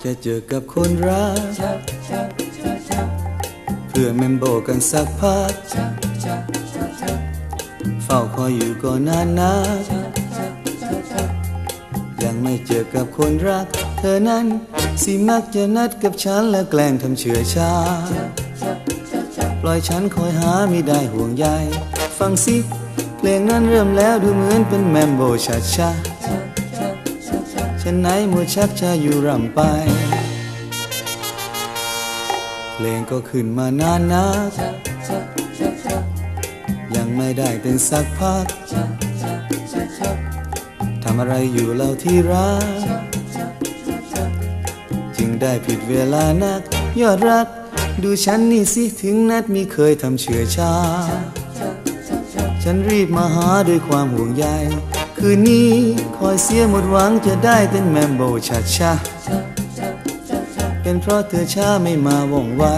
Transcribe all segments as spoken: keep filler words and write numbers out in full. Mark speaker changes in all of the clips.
Speaker 1: จะเจอกับคนรักเพื่อเมมโบกันสักพักเฝ้าคอยอยู่ก็นานนักยังไม่เจอกับคนรักเธอนั้นสิมักจะนัดกับฉันและแกล้งทำเฉื่อยชาปล่อยฉันคอยหาไม่ได้ห่วงใยฟังสิเพลงนั้นเริ่มแล้วดูเหมือนเป็นแมมโบชาชาฉันไหนมัวชักจะอยู่รำไปเพลงก็ขึ้นมานานนักยังไม่ได้เต้นสักพักทำอะไรอยู่เล่าที่รักจึงได้ผิดเวลานักยอดรักดูฉันนี่สิถึงนัดมีเคยทำเฉื่อยชาฉันรีบมาหาด้วยความห่วงใยคืนนี้คอยเสียหมดหวังจะได้เต้นแมมโบชาชาเป็นเพราะเธอช้าไม่มาว่องไว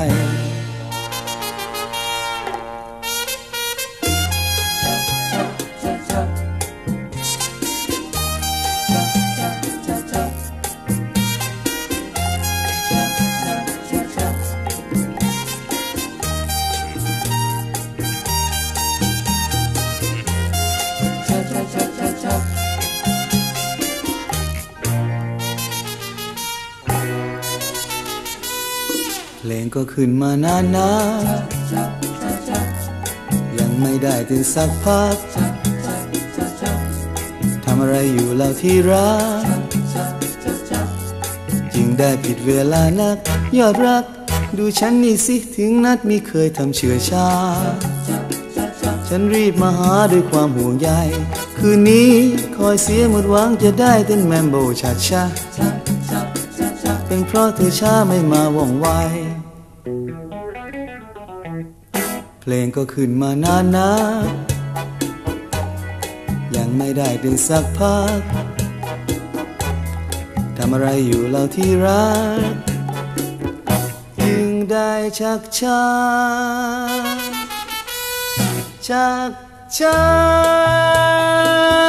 Speaker 1: เพลงก็ขึ้นมานานนักยังไม่ได้ถึงสักพักทำอะไรอยู่เล่าที่รักจึงได้ผิดเวลานักยอดรักดูฉันนี่สิถึงนัดมีเคยทำเฉื่อยชาฉันรีบมาหาด้วยความห่วงใยคืนนี้คอยเสียหมดหวังจะได้เต้นแมมโบชาชาเป็นเพราะเธอช้าไม่มาว่องไวเพลงก็ขึ้นมานานนักยังไม่ได้ถึงสักพักทำอะไรอยู่เล่าที่รักจึงได้ชักช้าชักช้า